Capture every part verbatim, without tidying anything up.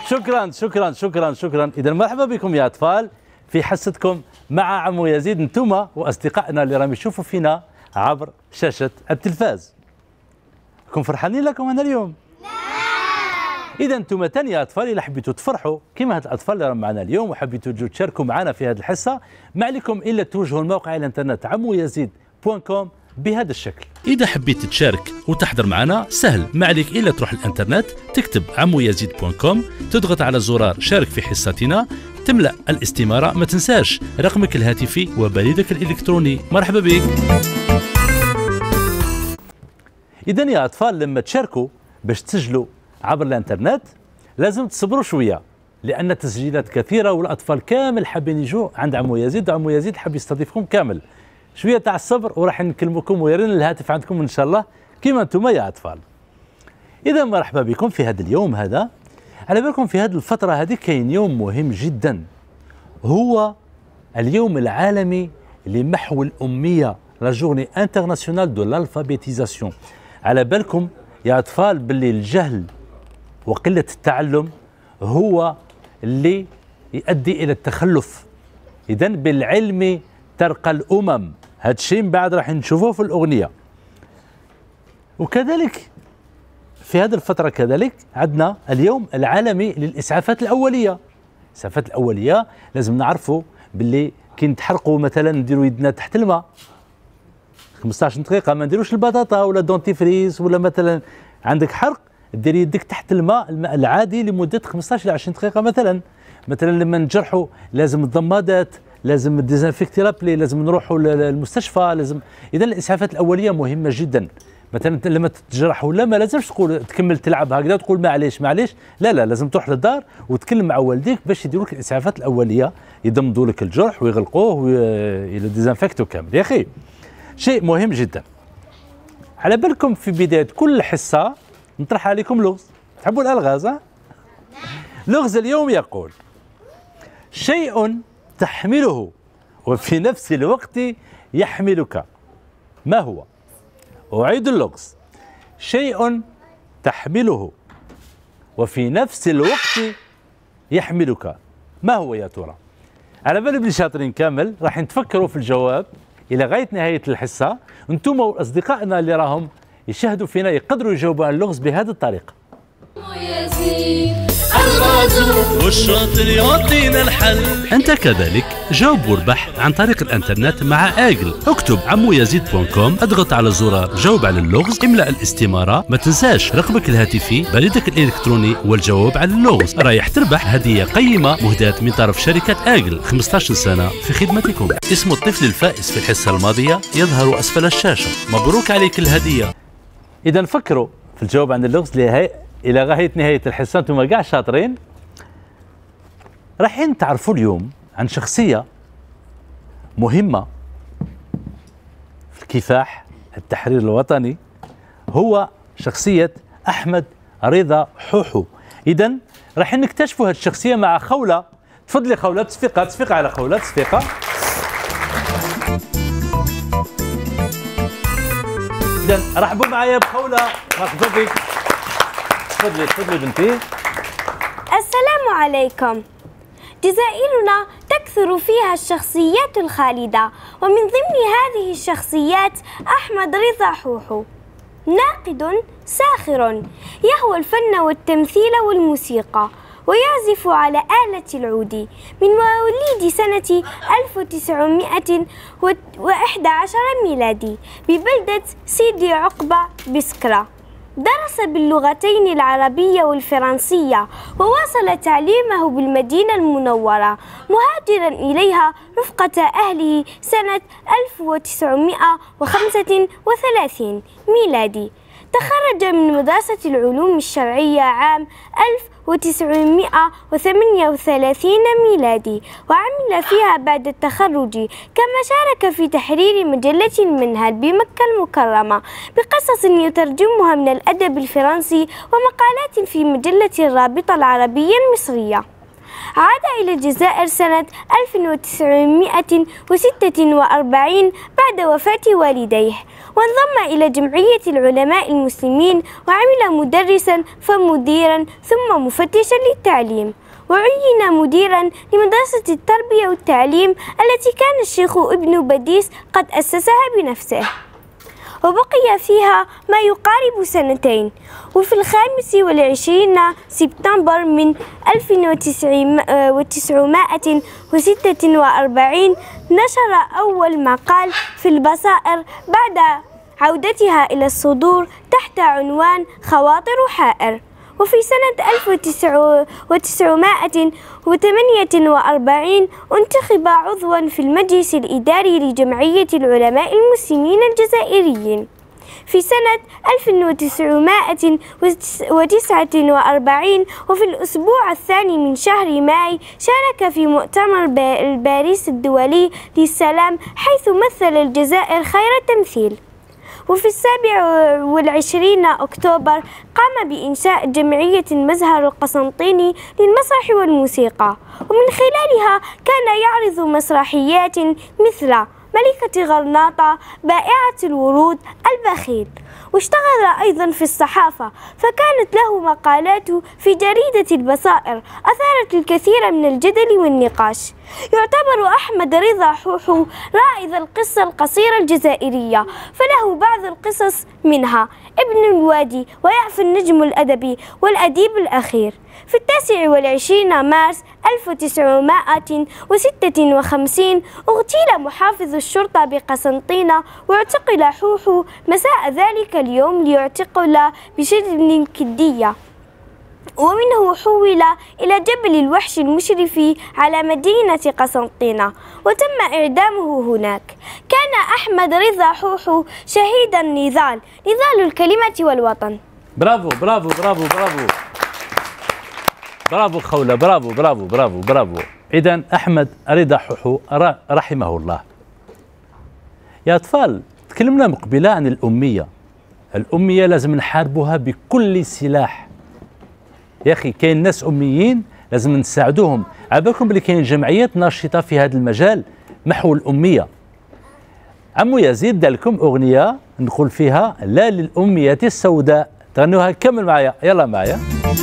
شكرا شكرا شكرا شكرا. إذا مرحبا بكم يا أطفال في حصتكم مع عمو يزيد، انتم وأصدقائنا اللي راهم يشوفوا فينا عبر شاشة التلفاز. كون فرحانين لكم أنا اليوم؟ لا. إذا انتم تاني يا أطفال إلا حبيتوا تفرحوا كما هاد الأطفال اللي راهم معنا اليوم وحبيتوا تجوا تشاركوا معنا في هذه الحصة، ما عليكم إلا توجهوا الموقع الإنترنت عمو يزيد دوت كوم بهذا الشكل. إذا حبيت تشارك وتحضر معنا سهل، ما عليك إلا تروح الإنترنت تكتب عمو يزيد دوت كوم، تضغط على زرار شارك في حصتنا، تملأ الاستمارة، ما تنساش رقمك الهاتفي وبريدك الإلكتروني. مرحبا بك. إذا يا أطفال لما تشاركوا باش تسجلوا عبر الإنترنت لازم تصبروا شوية، لأن التسجيلات كثيرة والأطفال كامل حابين يجوا عند عمو يزيد، وعمو يزيد حاب يستضيفكم كامل. شويه تاع الصبر وراح نكلمكم ويرن الهاتف عندكم ان شاء الله كيما انتم يا اطفال. اذا مرحبا بكم في هذا اليوم هذا. على بالكم في هذه الفتره هذه كاين يوم مهم جدا، هو اليوم العالمي لمحو الاميه، لا جورني انترناسيونال دو لالفابيتيزاسيون. على بالكم يا اطفال باللي الجهل وقله التعلم هو اللي يؤدي الى التخلف. اذا بالعلم ترقى الأمم، هذا الشيء من بعد راح نشوفوه في الأغنية. وكذلك في هذه الفترة كذلك عندنا اليوم العالمي للإسعافات الأولية. الإسعافات الأولية لازم نعرفوا باللي كي نتحرقوا مثلا نديروا يدنا تحت الماء خمسطاش دقيقة، ما نديروش البطاطا ولا دونتيفريز، ولا مثلا عندك حرق دير يدك تحت الماء الماء العادي لمدة خمسطاش إلى عشرين دقيقة مثلا. مثلا لما نجرحوا لازم الضمادات، لازم الديزانفيكتيرابلي، لازم نروحوا للمستشفى، لازم. اذا الاسعافات الاوليه مهمه جدا. مثلا لما تتجرح ولا ما لازمش تقول تكمل تلعب هكذا تقول معليش معليش، لا لا لازم تروح للدار وتكلم مع والديك باش يديروا لك الاسعافات الاوليه، يضمدوا لك الجرح ويغلقوه ويديزانفكتوا كامل. يا اخي شيء مهم جدا. على بالكم في بدايه كل حصه نطرح عليكم لغز. تحبوا الالغاز؟ ها؟ لغز اليوم يقول: شيء تحمله وفي نفس الوقت يحملك، ما هو؟ أعيد اللغز: شيء تحمله وفي نفس الوقت يحملك، ما هو يا ترى؟ على بالي بلي شاطرين كامل راح نتفكروا في الجواب إلى غاية نهاية الحصة. أنتم وأصدقائنا اللي راهم يشاهدوا فينا يقدروا يجاوبوا على اللغز بهذه الطريقة. والشاطر يعطينا الحل. انت كذلك جاوب واربح عن طريق الانترنت مع اجل. اكتب عمو يزيد دوت كوم، اضغط على زرار جاوب على اللغز، املأ الاستمارة، ما تنساش رقمك الهاتفي، بريدك الالكتروني والجواب على اللغز. رايح تربح هدية قيمة مهداة من طرف شركة اجل، خمسطاش سنة في خدمتكم. اسم الطفل الفائز في الحصة الماضية يظهر اسفل الشاشة. مبروك عليك الهدية. اذا فكروا في الجواب عن اللغز لهي إلى غاية نهاية الحصة، أنتم كاع شاطرين. رايحين تعرفوا اليوم عن شخصية مهمة في الكفاح التحرير الوطني، هو شخصية أحمد رضا حوحو. إذا رايحين نكتشفوا هذه الشخصية مع خولة. تفضلي خولة، تصفيقة تصفيقة على خولة، تصفيقة. إذا رحبوا معايا بخولة، مرحبا بك. تفضلي تفضلي بنتي. السلام عليكم. جزائرنا تكثر فيها الشخصيات الخالدة، ومن ضمن هذه الشخصيات أحمد رضا حوحو، ناقد ساخر يهوى الفن والتمثيل والموسيقى، ويعزف على آلة العود. من مواليد سنة ألف وتسعمائة وإحدى عشر ميلادي ببلدة سيدي عقبة بسكرة. درس باللغتين العربية والفرنسية، وواصل تعليمه بالمدينة المنورة مهاجرا إليها رفقة أهله سنة ألف وتسعمائة وخمسة وثلاثين ميلادي. تخرج من مدرسة العلوم الشرعية عام ألف وتسعمائة وثمانية وثلاثين ميلادي، وعمل فيها بعد التخرج، كما شارك في تحرير مجلة منهل بمكة المكرمة بقصص يترجمها من الأدب الفرنسي، ومقالات في مجلة الرابطة العربية المصرية. عاد إلى الجزائر سنة ألف وتسعمائة وستة وأربعين بعد وفاة والديه، وانضم إلى جمعية العلماء المسلمين، وعمل مدرسا فمديرا ثم مفتشا للتعليم، وعين مديرا لمدرسة التربية والتعليم التي كان الشيخ ابن بديس قد أسسها بنفسه، وبقي فيها ما يقارب سنتين. وفي الخامس والعشرين سبتمبر من ألف وتسعمائة وستة وأربعين نشر أول مقال في البصائر بعد عودتها إلى الصدور تحت عنوان خواطر حائر. وفي سنة ألف وتسعمائة وثمانية وأربعين انتخب عضوا في المجلس الإداري لجمعية العلماء المسلمين الجزائريين. في سنة ألف وتسعمائة وتسعة وأربعين وفي الأسبوع الثاني من شهر ماي شارك في مؤتمر باريس الدولي للسلام، حيث مثل الجزائر خير تمثيل. وفي السابع والعشرين أكتوبر قام بإنشاء جمعية المزهر القسنطيني للمسرح والموسيقى، ومن خلالها كان يعرض مسرحيات مثل ملكة غرناطة، بائعة الورود، البخيل. واشتغل أيضا في الصحافة، فكانت له مقالات في جريدة البصائر أثارت الكثير من الجدل والنقاش. يعتبر أحمد رضا حوحو رائد القصة القصيرة الجزائرية، فله بعض القصص منها ابن الوادي ويعفى النجم الأدبي والأديب الأخير. في التاسع والعشرين مارس ألف وتسعمائة وستة وخمسين اغتيل محافظ الشرطة بقسنطينة، واعتقل حوحو مساء ذلك اليوم ليعتقل بشبل كدية، ومنه حول إلى جبل الوحش المشرف على مدينة قسنطينة وتم إعدامه هناك. كان أحمد رضا حوحو شهيد النضال، نضال الكلمة والوطن. برافو برافو برافو برافو برافو خولة، برافو برافو برافو برافو. إذن أحمد رضا حوحو رحمه الله. يا أطفال، تكلمنا مقبلة عن الأمية. الأمية لازم نحاربوها بكل سلاح. يا أخي كاين ناس أميين لازم نساعدوهم. عبالكم بلي كاين جمعيات ناشطة في هذا المجال محو الأمية. عمو يزيد دار لكم أغنية نقول فيها لا للأمية السوداء، تغنوها كمل معايا، يلا معايا.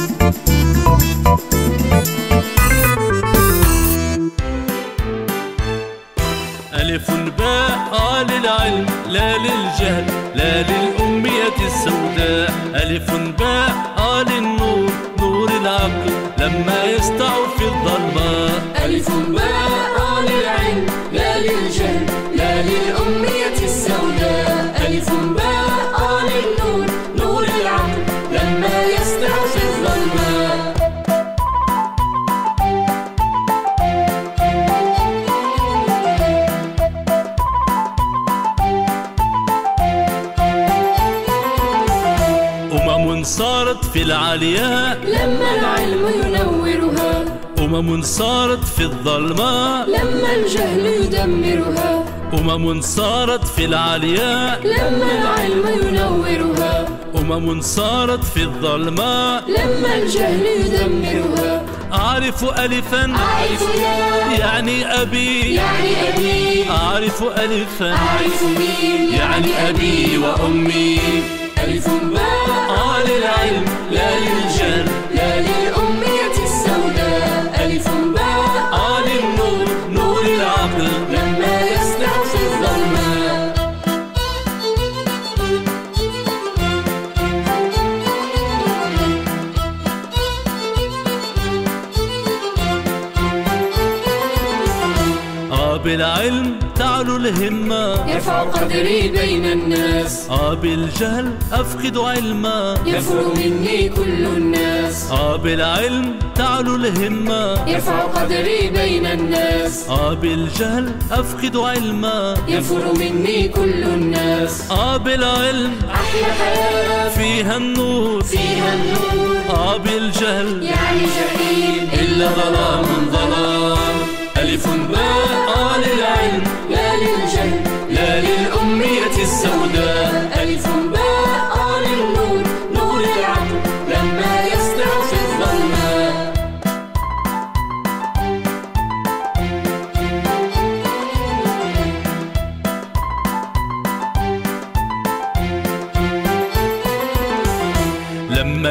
ألف باء آ للعلم لا للجهل لا للأمية السوداء، ألف باء آ للنور نور العقل لما يسطع في الظلماء، ألف باء آ للعلم لا للجهل لا للأمية السوداء، ألف باء آ للنور نور العقل لما يسطع في الظلماء. صارت في العالياء لما العلم ينورها، أمم صارت في الظلماء لما الجهل يدمرها، أمم صارت في العالياء لما العلم ينورها، أمم صارت في الظلماء لما الجهل يدمرها. أعرف ألفا أعرف يا يعني أبي يعني أبي، أعرف ألفا أعرف مين يعني أبي وأمي، ألف باء آ للعلم لا للجهل لا للأمية السوداء، ألف باء آ للنور نور العقل لما يسطع في الظلماء. آ بالعلم تعلو الهمة يرفع قدري بين الناس، آ بالجهل أفقد علما يفر مني كل الناس، آ بالعلم تعلو الهمة يرفع قدري بين الناس، آ بالجهل أفقد علما يفر مني كل الناس. آ بالعلم أحلى حياة فيها النور فيها النور، آ بالجهل يعني جحيم إلا ظلام ظلام. ألف باء آ للعلم لا للجهل لا للأمية السوداء، ألف باء آ للنور نور العقل لما يسطع في الظلماء.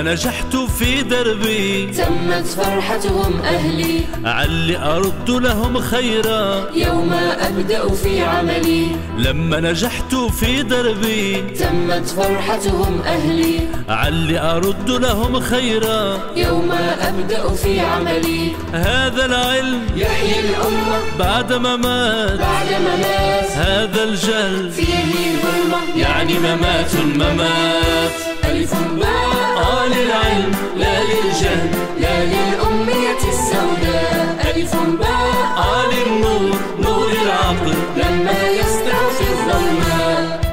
لما نجحت في دربي تمت فرحتهم أهلي، علي أرد لهم خيرا يوم أبدأ في عملي. لما نجحت في دربي تمت فرحتهم أهلي، علي أرد لهم خيرا يوم أبدأ في عملي. هذا العلم يحيي الأمة بعد ما مات، بعد ممات. هذا الجهل فيه ظلمة يعني ممات ممات. ألف باء آه للعلم لا للجهل لا للأمية السوداء. ألف باء آه للنور نور العقل لما يسطع في الظلماء.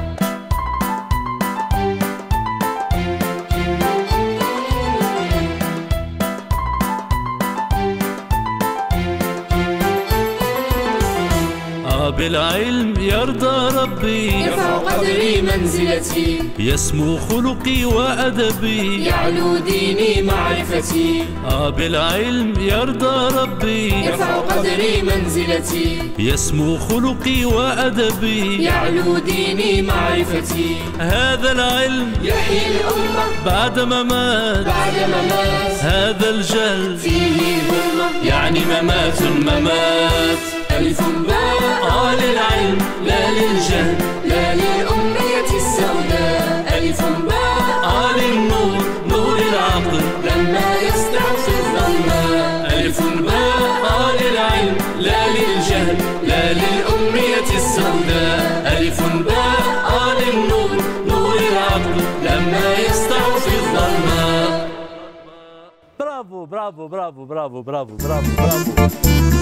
بالعلم يرضى ربي، يرفع قدري منزلتي، يسمو خلقي وأدبي، يعلو ديني معرفتي. آه بالعلم يرضى ربي، يرفع قدري منزلتي، يسمو خلقي وأدبي، يعلو ديني معرفتي. هذا العلم يحيي الأمة بعد ما مات، بعد ممات. هذا الجهل فيه ظلمة يعني ممات ممات. ألف باء آه للعلم لا للجهل لا للأمية السوداء. ألف باء آه للنور نور العقل لما يسطع في الظلماء. ألف باء آه للعلم لا للجهل لا للأمية السوداء. ألف باء آه للنور نور العقل لما يسطع في الظلماء. برافو برافو برافو برافو برافو برافو برافو.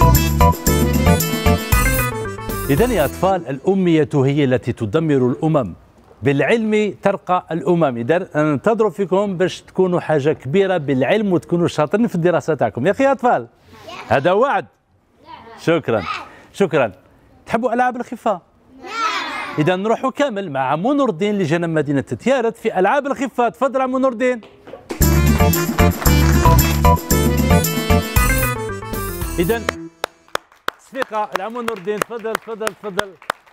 إذن يا أطفال، الأمية هي التي تدمر الأمم، بالعلم ترقى الأمم. إذن ننتظر فيكم باش تكونوا حاجة كبيرة بالعلم وتكونوا شاطرين في الدراسة تاعكم، يا أخي يا أطفال. هذا وعد. شكرا شكرا. تحبوا ألعاب الخفة؟ إذا نروحوا كامل مع عمو نور الدين اللي جانا من مدينة تيارت في ألعاب الخفة. تفضل عمو نور الدين. إذا تصفيقة العمو نور الدين، تفضل تفضل تفضل.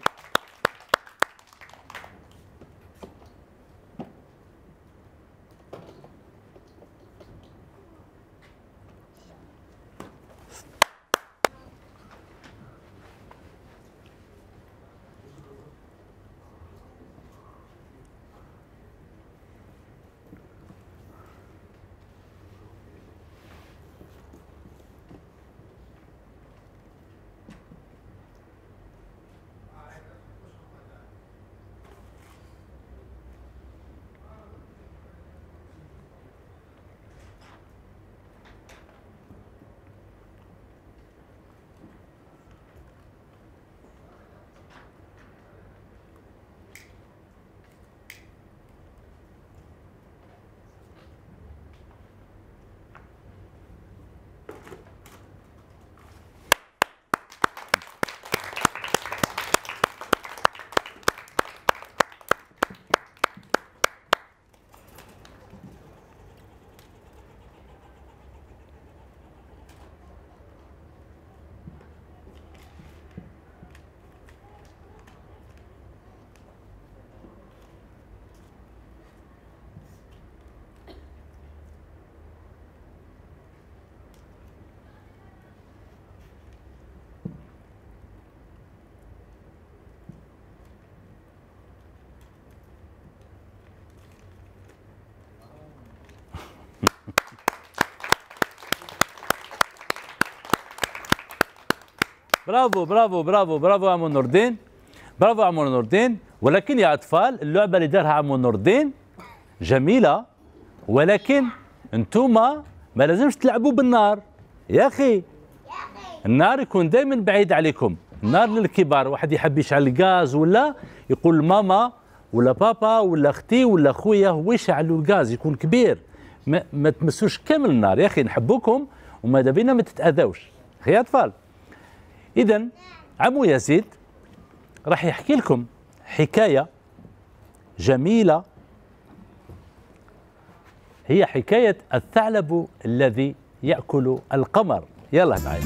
برافو برافو برافو برافو عمو نور الدين، برافو عمو نور الدين. ولكن يا اطفال، اللعبه اللي دارها عمو نور الدين جميله، ولكن انتوما ما لازمش تلعبوا بالنار يا اخي. النار يكون دائما بعيد عليكم، النار للكبار. واحد يحب يشعل الغاز ولا يقول ماما ولا بابا ولا اختي ولا خويا هو يشعلوا الغاز، يكون كبير. ما, ما تمسوش كامل النار يا اخي، نحبوكم وماذا بينا ما تتاذوش اخي يا اطفال. اذا عمو يزيد راح يحكي لكم حكايه جميله، هي حكايه الثعلب الذي ياكل القمر. يلا معي.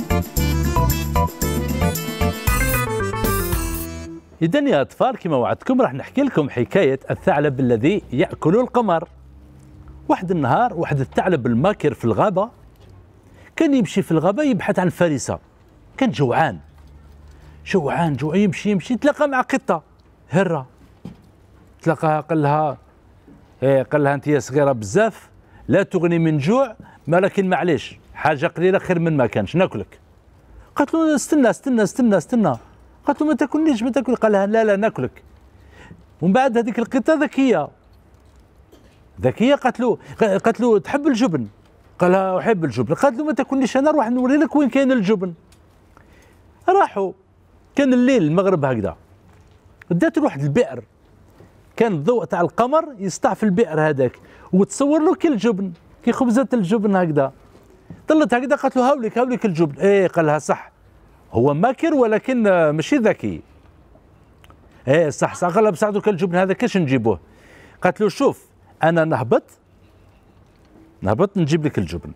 إذا يا أطفال كما وعدتكم راح نحكي لكم حكاية الثعلب الذي يأكل القمر. واحد النهار واحد الثعلب الماكر في الغابة كان يمشي في الغابة يبحث عن فريسة، كان جوعان جوعان جوعان يمشي يمشي تلاقى مع قطة هرة، تلاقاها قال لها ايه قال لها انت يا صغيرة بزاف لا تغني من جوع، ولكن معليش حاجة قليلة خير من ما كانش ناكلك. قالت له استنى استنى استنى استنى، قالت له ما تاكلنيش ما تاكل، قال لها لا لا ناكلك. ومن بعد هذيك القطة ذكية ذكية قالت له قالت له تحب الجبن؟ قال لها أحب الجبن. قالت له ما تاكلنيش أنا نروح نوري لك وين كاين الجبن. راحوا كان الليل المغرب هكذا، بدات لواحد البئر كان الضوء تاع القمر يسطع في البئر هذاك وتصور له كي الجبن كي خبزات الجبن هكذا. طلت هكذا قالت له هاوليك هاوليك الجبن. ايه قال لها صح هو ماكر ولكن ماشي ذكي. ايه صح صح قال لها بصح دوك الجبن هذا كاش نجيبوه؟ قالت له شوف انا نهبط نهبط نجيب لك الجبن.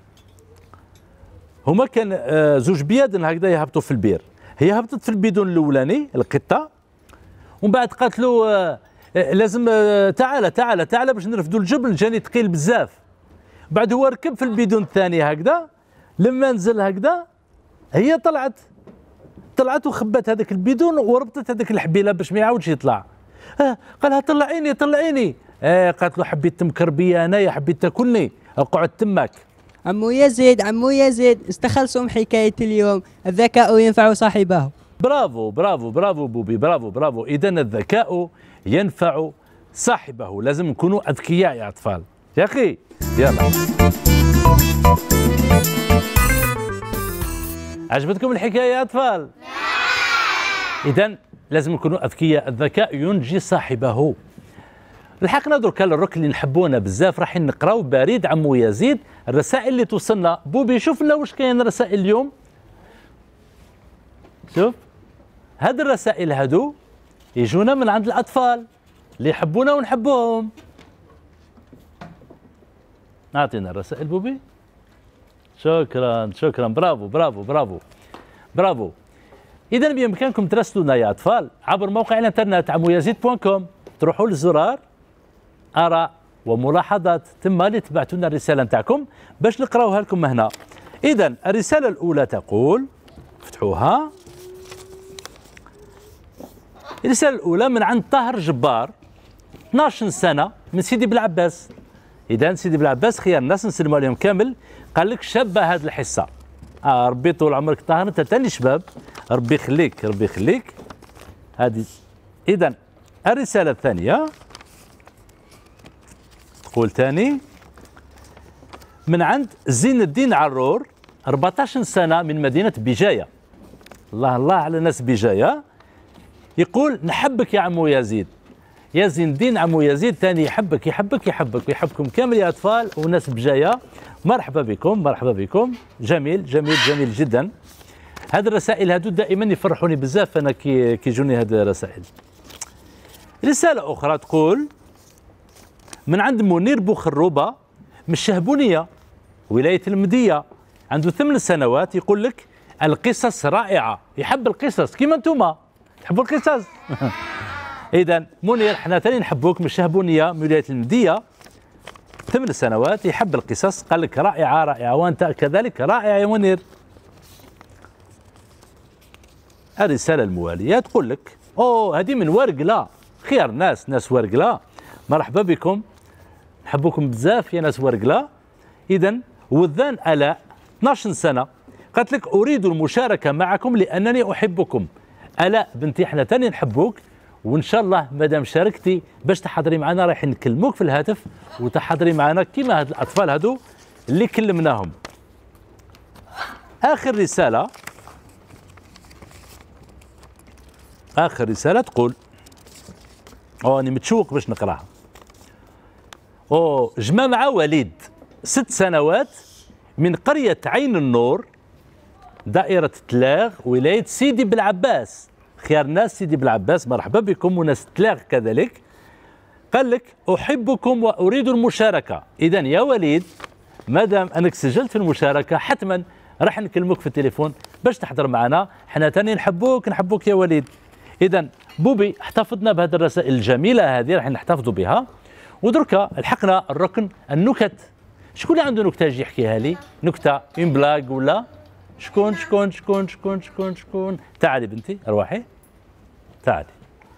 هما كان آه زوج بيادن هكذا يهبطوا في البير، هي هبطت في البيدون الاولاني القطه ومن بعد قالت له آه لازم آه تعال تعال تعال باش نرفدوا الجبن جاني ثقيل بزاف. بعد هو ركب في البيدون الثاني هكذا، لما نزل هكذا هي طلعت طلعت وخبات هذاك البيدون وربطت هذاك الحبيله باش ما يعاودش يطلع. آه قالها طلعيني طلعيني. آه قالت له حبيت تمكر بيا انايا حبيت تاكلني اقعد تماك. عمو يزيد عمو يزيد استخلصوا حكايه اليوم، الذكاء ينفع صاحبه. برافو برافو برافو بوبي برافو برافو. اذا الذكاء ينفع صاحبه، لازم نكونوا اذكياء يا اطفال يا اخي. يلا عجبتكم الحكايه يا اطفال؟ اذا لازم نكونوا اذكياء، الذكاء ينجي صاحبه. لحقنا دركا للركن اللي نحبونا بزاف، راح نقراو بريد عمو يزيد الرسائل اللي توصلنا. بوبي شوف لنا واش كاين رسائل اليوم. شوف هاد الرسائل هادو يجونا من عند الاطفال اللي يحبونا ونحبوهم. اعطينا الرسائل بوبي. شكرا شكرا برافو برافو برافو برافو. اذا بامكانكم تراسلونا يا اطفال عبر موقع الانترنت عمو يزيد دوت كوم، تروحوا للزرار آراء وملاحظات ثم اللي تبعتوا لنا الرسالة نتاعكم باش نقراوها لكم هنا. إذا الرسالة الأولى تقول، فتحوها. الرسالة الأولى من عند طاهر جبار اثناش سنة من سيدي بلعباس. إذا سيدي بلعباس خيار الناس نسلموا عليهم كامل. قال لك شابة هذه الحصة. آه ربي طول عمرك طاهر أنت تاني شباب، ربي يخليك ربي يخليك. هذه إذا الرسالة الثانية تقول ثاني من عند زين الدين عرور أربعطاش سنة من مدينة بجاية. الله الله على ناس بجاية. يقول نحبك يا عمو يزيد. يا زين الدين عمو يزيد ثاني يحبك يحبك يحبك ويحبكم كامل يا أطفال وناس بجاية. مرحبا بكم مرحبا بكم. جميل جميل جميل جدا. هذه الرسائل هذو دائما يفرحوني بزاف أنا كي كيجوني هذه الرسائل. رسالة أخرى تقول من عند منير بوخروبة من الشهبونية ولاية المدية، عنده ثمان سنوات. يقول لك القصص رائعة، يحب القصص كيما انتوما تحبوا القصص. إذا منير حنا ثاني نحبوك من الشهبونية من ولاية المدية، ثمان سنوات يحب القصص. قال لك رائعة رائعة وأنت كذلك رائع يا منير. الرسالة الموالية تقول لك أوه هذه من ورقلة، خيار ناس ناس ورقلة، مرحبا بكم نحبوكم بزاف يا ناس ورقلة. إذا وذان آلاء اثناش سنة قالت لك أريد المشاركة معكم لأنني أحبكم. آلاء بنتي احنا ثاني نحبوك، وإن شاء الله مادام شاركتي باش تحضري معنا رايحين نكلموك في الهاتف وتحضري معنا كيما هاد الأطفال هادو اللي كلمناهم. آخر رسالة آخر رسالة تقول أوه أنا متشوق باش نقراها. أوه جماعة وليد ست سنوات من قرية عين النور دائرة تلاغ ولاية سيدي بلعباس. خيار ناس سيدي بلعباس مرحبا بكم وناس تلاغ كذلك. قال لك أحبكم وأريد المشاركة. إذا يا وليد مادام أنك سجلت في المشاركة حتما راح نكلمك في التليفون باش تحضر معنا، حنا تاني نحبوك نحبوك يا وليد. إذا بوبي احتفظنا بهذه الرسائل الجميلة هذه راح نحتفظوا بها، ودركا لحقنا الركن النكت. شكون اللي عنده نكته يجي يحكيها لي؟ نكته اون بلاك ولا شكون شكون شكون شكون شكون شكون؟ تعالي بنتي ارواحي تعالي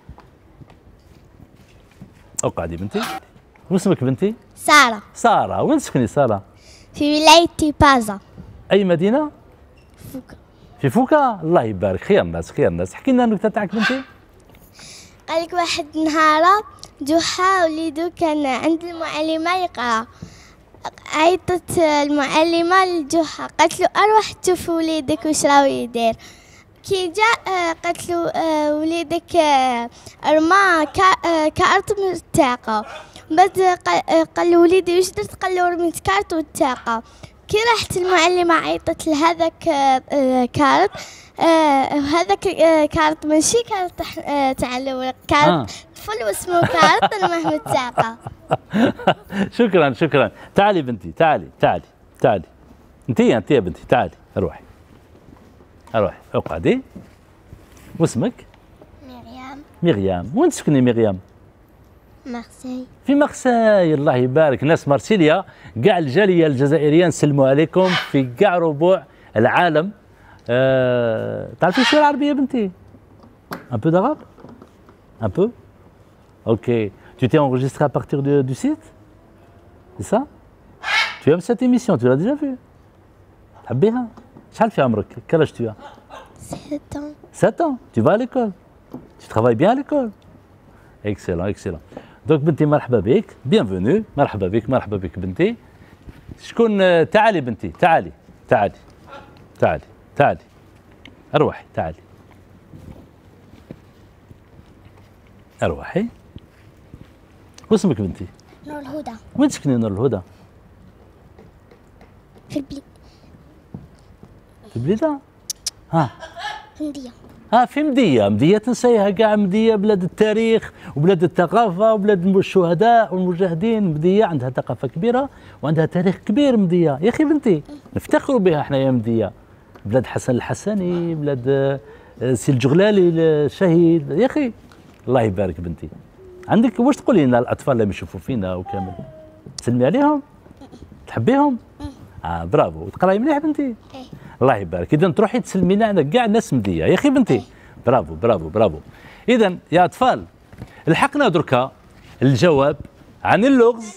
اقعدي بنتي. واسمك بنتي؟ سارة. سارة. وين تسكني سارة؟ في ولاية بازا. أي مدينة؟ فوكا. في فوكا؟ الله يبارك. خير الناس خير الناس. احكي لنا النكتة تاعك بنتي. قال لك واحد نهار جحا وليدو كان عند المعلمة يقرا. عيطت المعلمة لجحا قالت له أروح تشوف وليدك واش راهو يدير. كي جاء قالت له وليدك رمى كارت من التاقة. بعد قال له وليدي واش درت؟ قال له رميت كارت والتاقة. كي راحت المعلمة عيطت لهذاك كارت. هذاك كارت ماشي كارت تاع الاول، كارت طفل واسمه كارت المهم التاقة. شكرا شكرا. تعالي بنتي تعالي تعالي تعالي. انت انت يا بنتي تعالي اروحي اروحي اقعدي. واسمك؟ مريم. مريم. وين تسكني مريم؟ مارسيل. في مارسيل. الله يبارك. ناس مارسيليا كاع الجاليه الجزائريه نسلموا عليكم في كاع ربوع العالم. أه... تعرفي شويه العربيه بنتي؟ ان بو d'arabe un peu ok tu t'es enregistré à partir de, du site c'est ça tu aimes cette émission tu l'as déjà vue تحبيها شحال في عمرك quel âge tu as sept ans sept ans tu vas à l'école tu travailles bien à l'école excellent excellent دونك بنتي مرحبا بك bienvenue مرحبا بك مرحبا بك بنتي. شكون؟ تعالي بنتي تعالي تعالي تعالي تعالي اروحي تعالي اروحي. واسمك بنتي؟ نور الهدى. وين تسكني نور الهدى؟ في البلاد. في بليده؟ ها في مدية. ها في مدية. مدية تنسيها كاع. مدية بلاد التاريخ وبلاد الثقافة وبلاد الشهداء والمجاهدين. مدية عندها ثقافة كبيرة وعندها تاريخ كبير. مدية يا أخي بنتي نفتخروا بها احنا يا مدية. بلاد حسن الحسني بلاد سي الجغلالي الشهيد يا أخي. الله يبارك بنتي. عندك واش تقولي لنا الأطفال اللي يشوفوا فينا وكامل؟ تسلمي عليهم؟ تحبيهم؟ اه برافو. وتقراي مليح بنتي؟ الله يبارك. اذا تروحي تسلمي لنا عندك كاع الناس مديه يا اخي بنتي. برافو برافو برافو. اذا يا اطفال لحقنا دركا الجواب عن اللغز.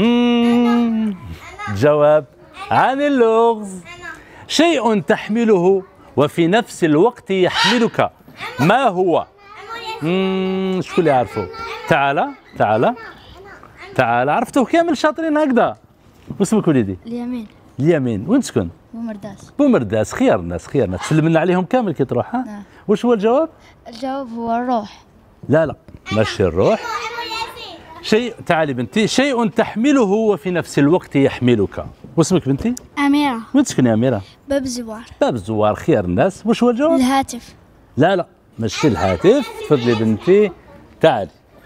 الجواب عن اللغز. شيء تحمله وفي نفس الوقت يحملك ما هو؟ شكون اللي عارفه؟ تعال تعال تعال. عرفتوه كامل شاطرين هكذا. واسمك وليدي؟ اليمين. اليمين. وين تسكن؟ بومرداس. بومرداس. خير الناس خير الناس. تسلم لنا عليهم كامل كي تروح. ها نعم. واش هو الجواب؟ الجواب هو الروح. لا لا ماشي الروح. شيء تعالي بنتي. شيء تحمله وفي نفس الوقت يحملك. واسمك بنتي؟ أميرة. وين تسكني يا أميرة؟ باب الزوار. باب الزوار. خير الناس. واش هو الجواب؟ الهاتف. لا لا ماشي الهاتف. تفضلي بنتي تعالي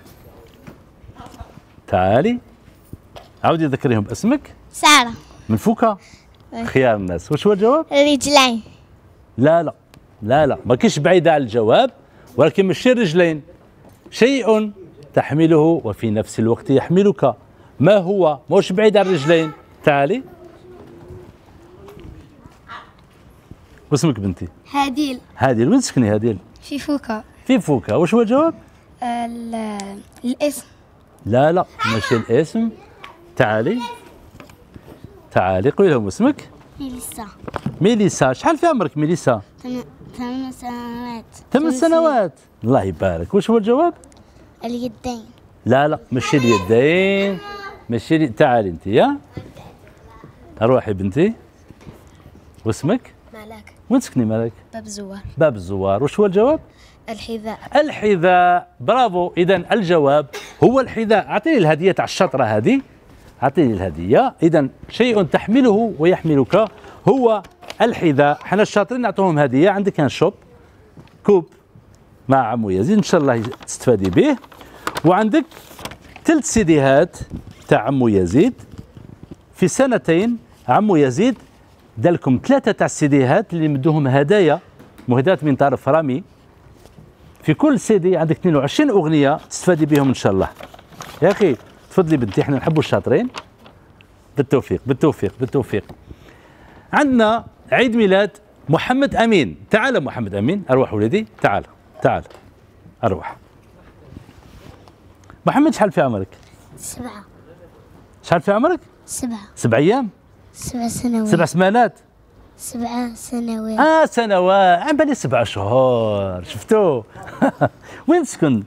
تعالي. عاودي ذكريهم باسمك. سارة. من فوكا. خيار الناس. واش هو الجواب؟ الرجلين. لا لا لا لا ما كاينش بعيدة على الجواب ولكن ماشي الرجلين. شيء تحمله وفي نفس الوقت يحملك ما هو؟ ماهوش بعيد على الرجلين. تعالي. واسمك بنتي؟ هاديل. هاديل. وين تسكني هاديل؟ في فوكا. في فوكا. واش هو الجواب؟ الاسم. لا لا ماشي الاسم. تعالي تعالي قولي لهم اسمك. ميليسا. ميليسا. شحال في عمرك ميليسا؟ ثمان سنوات. ثمان سنوات. الله يبارك. واش هو الجواب؟ اليدين. لا لا ماشي اليدين ماشي لي... تعالي انت يا روحي بنتي. واسمك؟ ملاك. وين تسكني مالك؟ باب الزوار. باب الزوار. وش هو الجواب؟ الحذاء. الحذاء. برافو. اذا الجواب هو الحذاء. اعطيني الهديه تاع الشطره هذه. اعطيني الهديه. اذا شيء تحمله ويحملك هو الحذاء. حنا الشاطرين نعطوهم هديه. عندك كان شوب كوب مع عمو يزيد ان شاء الله تستفادي به. وعندك ثلاث سيديهات تاع عمو يزيد. في سنتين عمو يزيد دار لكم ثلاثه تاع السيديهات اللي مدوهم هدايا مهدات من طرف رامي. في كل سيدي عندك اثنين وعشرين اغنيه تستفادي بهم ان شاء الله. يا اخي تفضلي بنتي، احنا نحبوا الشاطرين. بالتوفيق بالتوفيق بالتوفيق. عندنا عيد ميلاد محمد امين. تعال محمد امين، اروح ولدي، تعال تعال اروح. محمد شحال في عمرك؟ سبعة. شحال في عمرك؟ سبعة. سبع ايام؟ سبع سنوات. سبع سمانات؟ سبع سنوات. اه سنوات، عم بالي سبع شهور، شفتوا؟ وين تسكن؟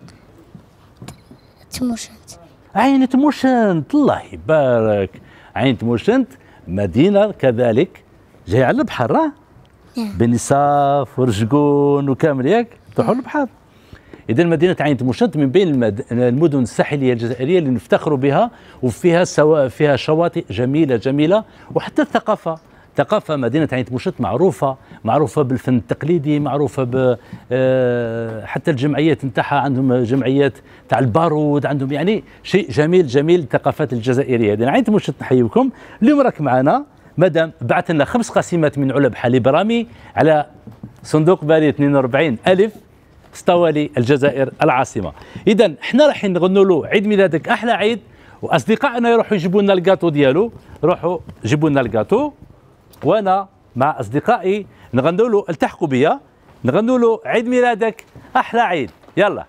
تموشنت. عين تموشنت، الله يبارك. عين تموشنت مدينة كذلك جاية على البحر، اه؟ نعم. بني صاف ورشقون وكامل، ياك؟ تروحوا للبحر. إذا مدينة عين تموشنت من بين المد... المدن الساحلية الجزائرية اللي نفتخروا بها، وفيها سواء فيها شواطئ جميلة جميلة، وحتى الثقافة. ثقافة مدينة عين تموشنت معروفة، معروفة بالفن التقليدي، معروفة ب حتى الجمعيات نتاعها، عندهم جمعيات تاع البارود، عندهم يعني شيء جميل جميل الثقافات الجزائرية. إذا عين تموشنت نحييكم. اليوم راك معنا مدام بعث لنا خمس قسيمات من علب حليب رامي على صندوق بريد اثنين وأربعين ألف اسطوالي الجزائر العاصمة. إذا احنا رايحين نغنوا له عيد ميلادك أحلى عيد، وأصدقائنا يروحوا يجيبوا لنا الكاطو ديالو، روحوا جيبوا لنا الكاطو، وانا مع اصدقائي نغنوا له، التحقوا بيا نغنوا له عيد ميلادك احلى عيد. يلا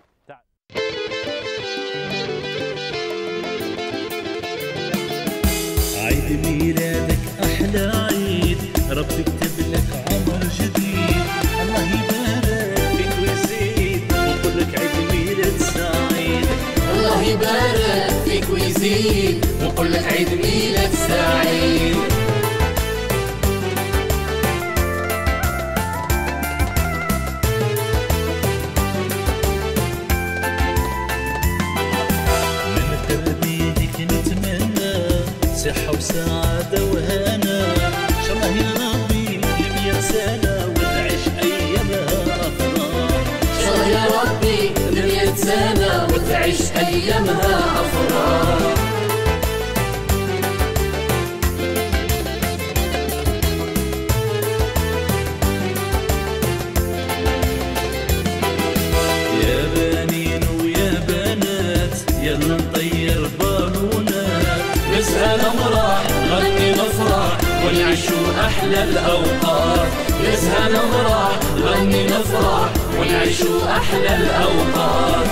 عيد ميلادك احلى عيد، ربي كتب لك عمر جديد، الله يبارك فيك ويزيد ونقول لك عيد ميلاد سعيد. الله يبارك فيك ويزيد ونقول لك عيد ميلاد سعيد. صحة وسعادة وهنا، إن شاء الله يا ربي لمية سنة وتعيش أيامها أفراح. إن شاء الله يا ربي لمية سنة وتعيش أيامها أفراح. يا بنين ويا بنات يلا نطير بالونات، نسهى نمرح غني نفرح ونعيشوا أحلى الأوقات. نسهى نمرح غني نفرح ونعيشوا أحلى الأوقات.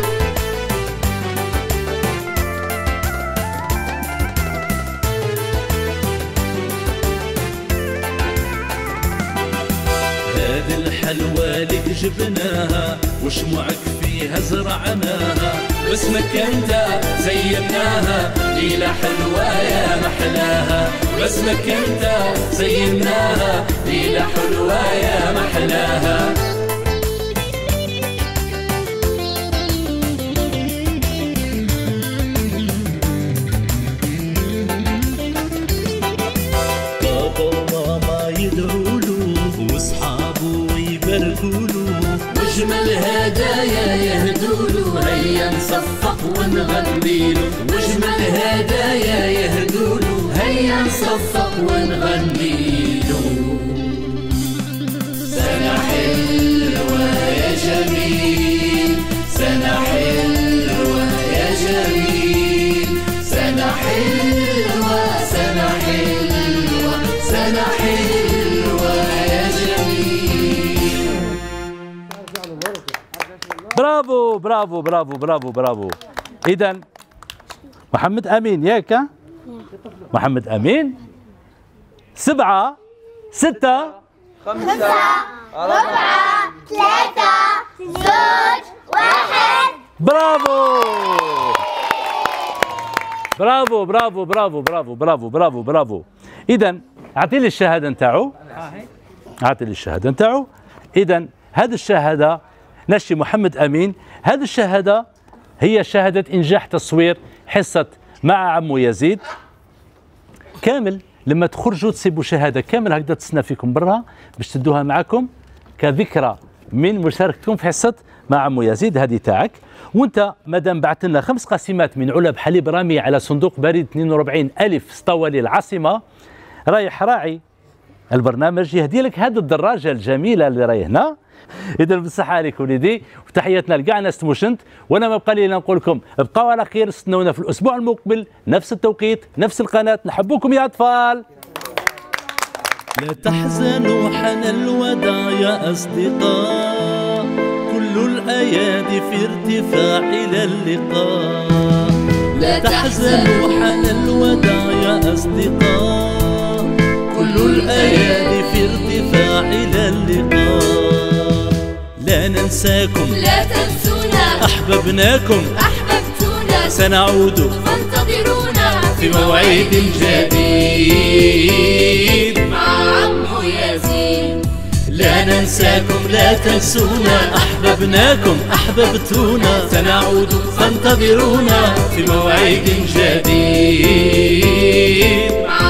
هذه الحلوى لك جبناها وشموعك فيها زرعناها، باسمك انت زيناها ليلة حلوة يا محلاها. باسمك انت زيناها ليلة حلوة يا محلاها. بابا وماما يدعوا له واصحابه يباركوا له، واجمل هدايا يهدوا له، هيا نصفق ونغني له. واجمل هدايا يهدوا له، هيا نصفق ونغني له. سنة حلوة يا جميل، سنة حلوة يا جميل، سنة حلوة سنة حلوة سنة حلوة يا جميل. برافو برافو برافو برافو برافو. إذا محمد أمين ياك؟ محمد أمين. سبعة ستة خمسة أربعة ثلاثة زوج واحد. برافو برافو برافو برافو برافو برافو برافو برافو. إذا أعطي لي الشهادة نتاعو، أعطي لي الشهادة نتاعو. إذا هذه الشهادة نشي محمد أمين، هذه الشهادة هي شهادة إنجاح تصوير حصة مع عمو يزيد. كامل لما تخرجوا تسيبوا شهادة كامل هكذا تستنى فيكم برا باش تدوها معكم كذكرى من مشاركتكم في حصة مع عمو يزيد. هذه تاعك. وانت مادام بعثت لنا خمس قسيمات من علب حليب رامي على صندوق بريد اثنين وأربعين ألف اسطوالي العاصمة، رايح راعي البرنامج يهدي لك هذه الدراجة الجميلة اللي راهي هنا. إذا بالصحة عليك وليدي، وتحياتنا لكاع ناس تموشنت، وأنا ما بقى لي نقول لكم ابقوا على خير، استنونا في الأسبوع المقبل نفس التوقيت نفس القناة. نحبكم يا أطفال. لا تحزنوا حان الوداع يا أصدقاء، كل الأيادي في ارتفاع إلى اللقاء. لا تحزنوا حان الوداع يا أصدقاء، كل الأيادي في ارتفاع إلى اللقاء. لا ننساكم لا تنسونا، أحببناكم أحببتونا، سنعود فانتظرونا في موعد جديد مع عمو ياسين. لا ننساكم لا تنسونا، أحببناكم أحببتونا، سنعود فانتظرونا في موعد جديد مع